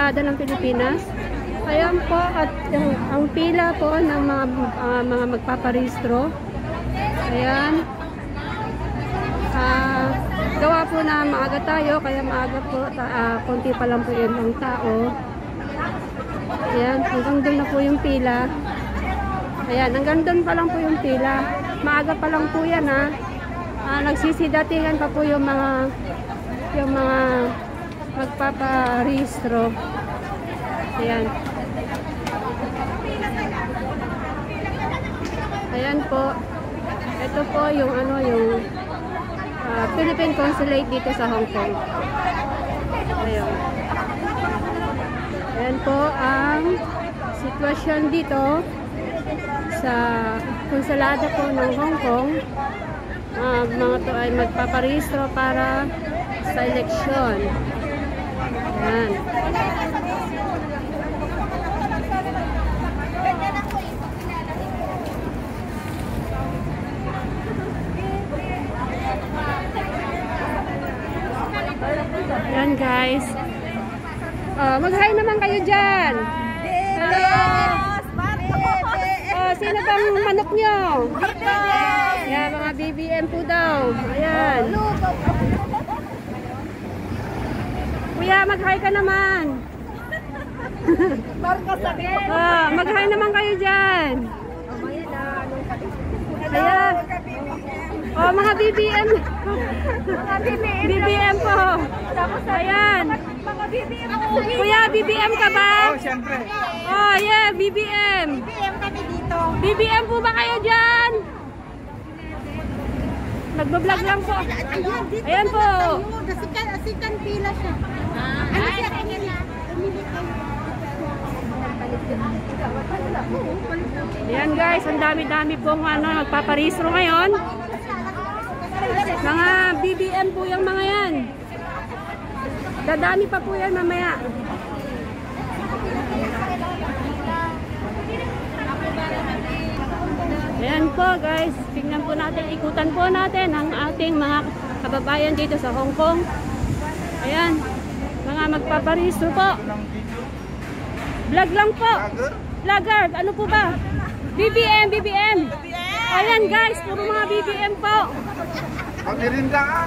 Konsulado ng Pilipinas. Ayan po, at ang pila po ng mga magpaparehistro. Ayan. Gawa po na maaga tayo, kaya maaga po, konti pa lang po yun ang tao. Ayan, hanggang doon na po yung pila. Ayan, hanggang doon pa lang po yung pila. Maaga pa lang po yan, ha. Nagsisidatingan pa po yung mga magpaparehistro. Ayan. Ayan po. Ito po yung Philippine Consulate dito sa Hong Kong. Ayan. Ayan po ang sitwasyon dito sa konsulado po ng Hong Kong. Mga to ay magpaparehistro para sa eleksyon. Ayan. Ayan guys. Mag-hi naman kayo dyan. Hello. Sino bang manok nyo? Ayan, mga BBM po daw. Ayan. Kuya, mag-hi ka naman. Mag-hi naman kayo dyan. Ayan. Mga BBM. BBM po. Ayan. Kuya, BBM ka ba? Siyempre. Yeah, BBM. BBM kami dito. BBM po ba kayo dyan? Nagbablog lang po. Ayan po. Sikan pila siya. Ano siya kanina? Ayan guys, ang dami-dami pong nagpaparehistro ngayon. Mga BBM po yung mga yan. Dadami pa po yan mamaya. Ayan po guys, tingnan po natin, ikutan po natin ang ating mga kababayan dito sa Hong Kong. Ayan, mga magpaparehistro po. Vlog lang po. Vlogger, ano po ba? BBM, BBM. Ayan guys, puro mga BBM po. Merienda ka?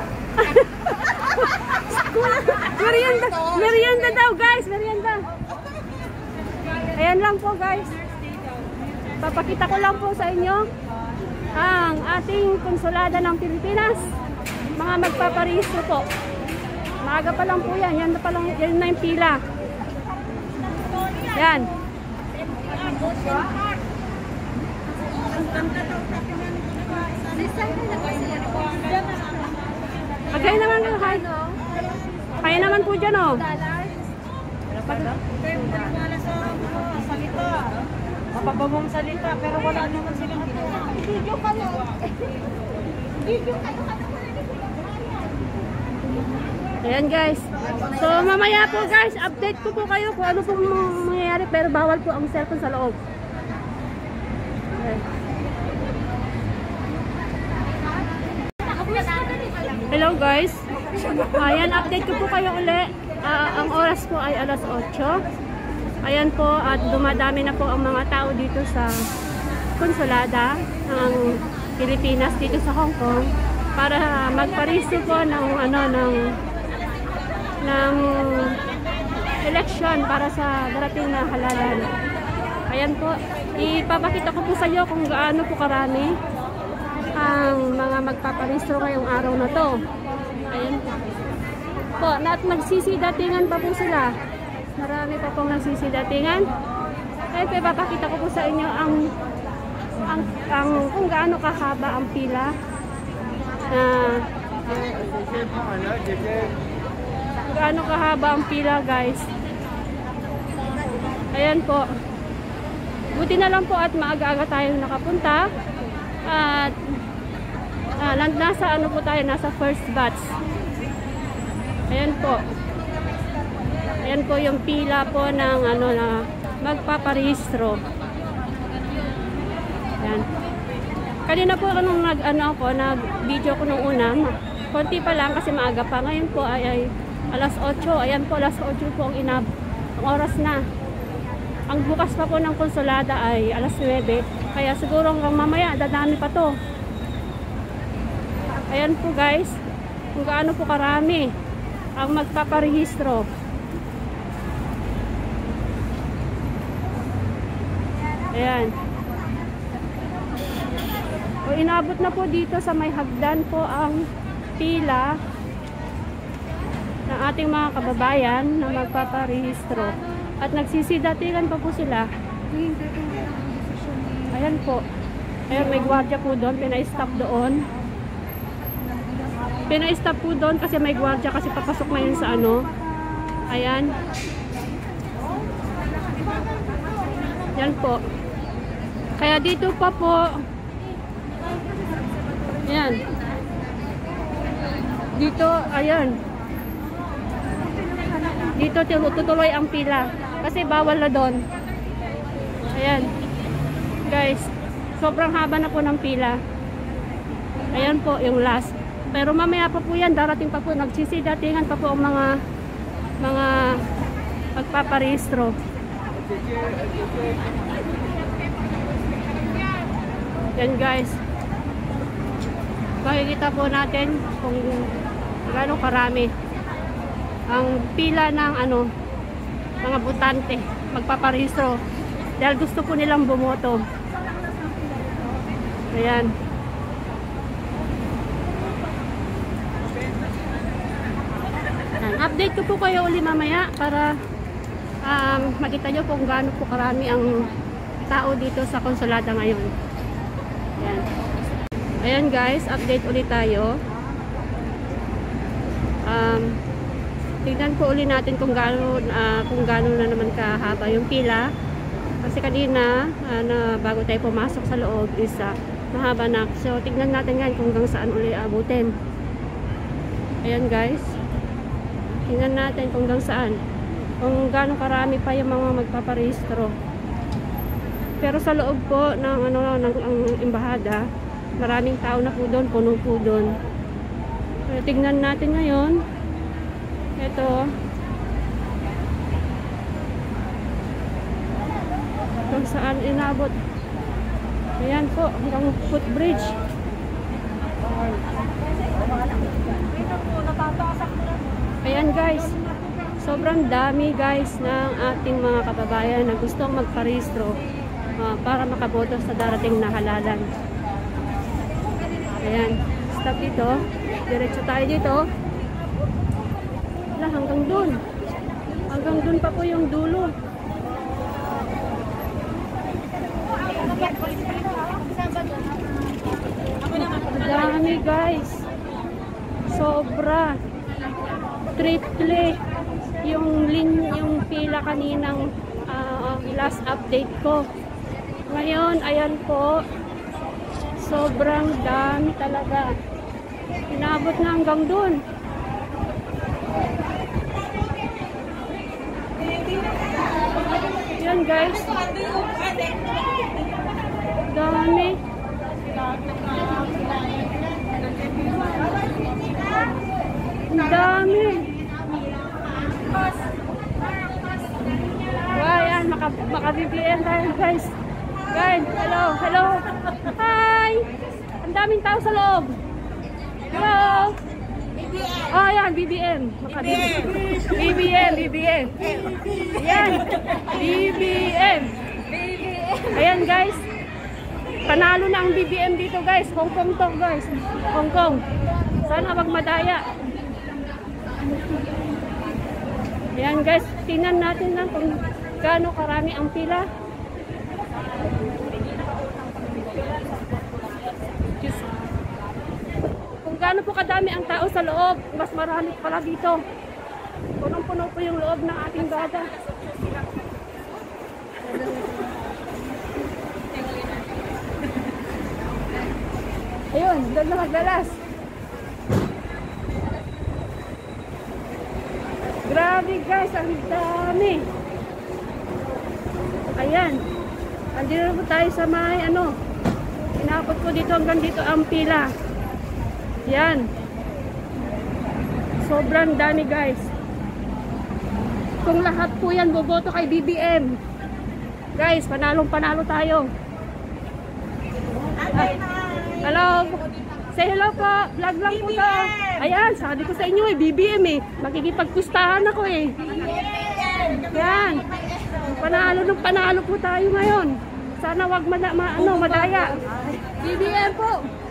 Merienda, merienda daw guys, merienda. Ayan lang po guys. Papakita ko lang po sa inyo ang ating konsulada ng Pilipinas. Mga magpaparehistro po. Maaga pa lang po yan. Yan na pa lang, yan na yung pila. Yan. Kaya naman kayo, hi. Kaya naman po dyan, oh. Mapapabong salita, pero wala naman silang ginawa. Video ka no? Video ka no? Ayan guys. So mamaya po guys, update ko po kayo kung ano pong mangyayari, pero bawal po ang cellphone sa loob. Hello guys. Ayan, update ko po kayo uli. Ang oras po ay alas 8. Ayan po, at dumadami na po ang mga tao dito sa konsulada ng Pilipinas dito sa Hong Kong para magparehistro po ng election para sa darating na halalan. Ayan po, ipapakita ko po sa iyo kung gaano po karami ang mga magpaparehistro ngayong araw na to. Ayan po, at nagsisidatingan pa po sila. Marami pa pong nagsisidatingan. Ay, ipapakita ko po sa inyo ang kung gaano kahaba ang pila. Gaano kahaba ang pila, guys. Ayan po. Buti na lang po at maaga-aga tayo nakapunta. At nasa ano po tayo, nasa first batch. Ayan po. Ayan po yung pila po ng na magpaparehistro. Ayan. Kanina po nung nag-video ko nung una, konti pa lang kasi maaga pa. Ngayon po ay alas 8. Ayan po, alas 8 po ang oras na. Ang bukas pa po ng konsulada ay alas 9. Kaya siguro hanggang mamaya dadami pa to. Ayan po guys, kung gaano po karami ang magpaparehistro. Ayan. O inabot na po dito sa may hagdan po ang pila ng ating mga kababayan na magpaparehistro. At nagsisidatingan pa po sila. Ayan po. Ayan, may gwardiya po doon. Pina-stop doon. Pina-stop po doon kasi may gwardiya kasi papasok na yun sa ano. Ayan. Yan po. Kaya dito pa po. Ayan. Dito, ayan. Dito tutuloy ang pila. Kasi bawal na doon. Ayan. Guys, sobrang haba na po ng pila. Ayan po yung last. Pero mamaya pa po yan, darating pa po, nagsisidatingan pa po ang mga magpaparehistro. Yan guys. Makikita po natin kung gaano karami ang pila ng ano, mga botante magpaparehistro dahil gusto po nilang bumoto. Ayan. Update ko po kayo uli mamaya para makita nyo kung gaano po karami ang tao dito sa konsulada ngayon. Ayan. Ayan guys, update ulit tayo. Tignan po ulit natin kung gaano na naman kahaba yung pila. Kasi kanina bago tayo pumasok sa loob is mahaba na. So tignan natin yan kung hanggang saan ulit abutin. Ayan guys. Tingnan natin kung hanggang saan. Kung gaano karami pa yung mga magpaparehistro. Pero sa loob po ng ng embahada, maraming tao na po doon, puno po doon. So, tingnan natin ngayon. Ito. Kung saan inabot. Ayan po, hanggang footbridge. Ayan guys, sobrang dami guys ng ating mga kababayan na gustong magparehistro para makaboto sa darating na halalan. Ayan, stop dito, diretso tayo dito. Wala, hanggang dun pa po yung dulo. Dami guys, sobra. Triple yung pila kaninang last update ko. Ngayon, ayan po, sobrang dami talaga. Inabot na hanggang dun. Yan guys, dami. Ang dami. Wow, yan. Maka-BBM tayo, guys. Guys, hello, hello. Hi! Ang daming tao sa loob. Hello! Oh, yan, BBM. BBM. Yan, BBM. Ayan, guys. Panalo na ang BBM dito, guys. Hong Kong to, guys. Hong Kong. Sana wag madaya. Ayan guys, tingnan natin lang kung gaano karami ang pila. Kung gaano po kadami ang tao sa loob, mas marami pala dito. Punong-puno po yung loob ng ating baga. Ayun, doon na magdalas. Grabe guys, ang dami. Ayan. Andito na po tayo sa may inabot ko dito hanggang dito ang pila. Yan. Sobrang dami guys. kung lahat po yan boboto kay BBM. Guys, panalong-panalo tayo. Hello. Say hello po. Vlog lang po to. Ayan, sabi ko sa inyo BBM Makikipagpustahan ako Yan. Panalo po tayo ngayon. Sana wag madaya. BBM po.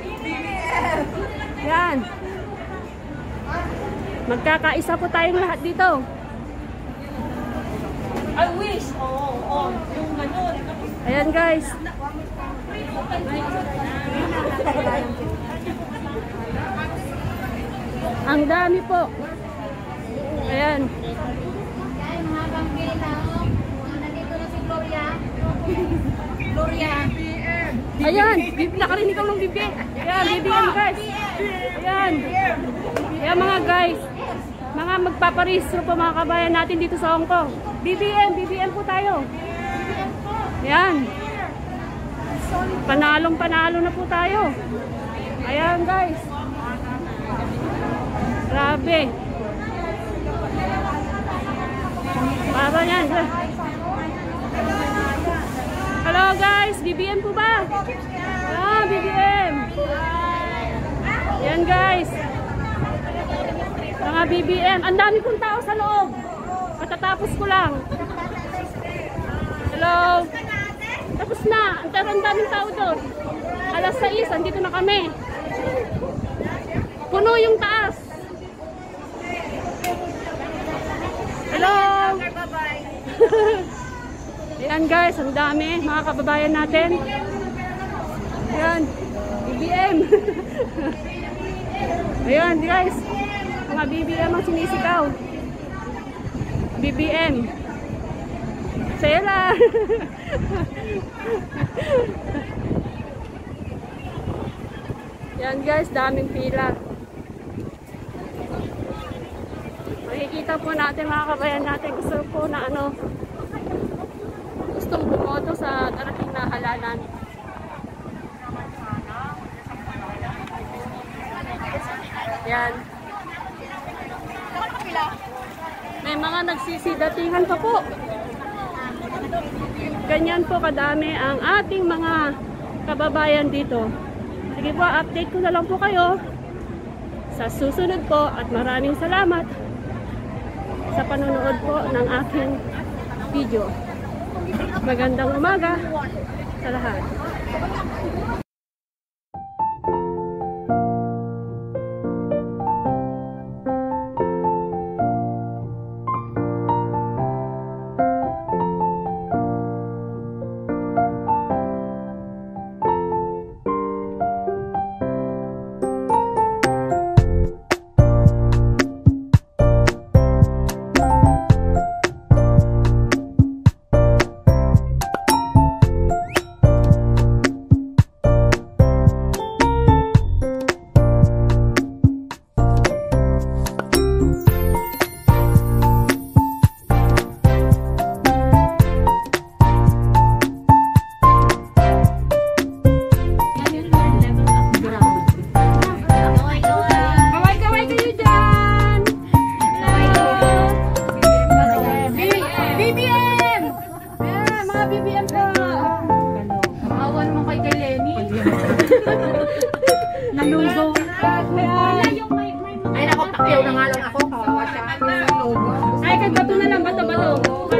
Yan. Magkakaisa po tayong lahat dito. I wish. Yung ganun. Ayan guys. Ang dami po. Ayan. Gloria. Ayan. Nakarinig ako ng BBM. Ayan, BBM guys. Ayan. Ayan mga guys. Mga magpaparehistro po mga kabayan natin dito sa Hong Kong. BBM po tayo. Ayan. Panalong-panalo na po tayo. Ayan guys. Grabe. Para yan. Hello guys, BBM po ba? BBM. Ayan guys. Mga BBM. Ang dami kong tao sa loob. Matatapos ko lang. Hello. Tapos na. Ang daming tao doon. Alas 6, andito na kami. Puno yung taas. Hello. Ayan guys, ang dami. Mga kababayan natin. Ayan. BBM. Ayan guys. Mga BBM ang sinisigaw. BBM. Sela. Yan guys, daming pila. Makikita po natin mga kabayan natin. Gusto po na gustong bumoto sa darating na halalan. Yan. May mga nagsisidatingan pa po. Ganyan po kadami ang ating mga kababayan dito. Sige po, update ko na lang po kayo sa susunod po at maraming salamat sa panonood po ng aking video. Magandang umaga sa lahat. Nalugo. Ay, nako, pakyaw na nga lang ako. Kawawa siya. Ay, kay bato na lang, bato.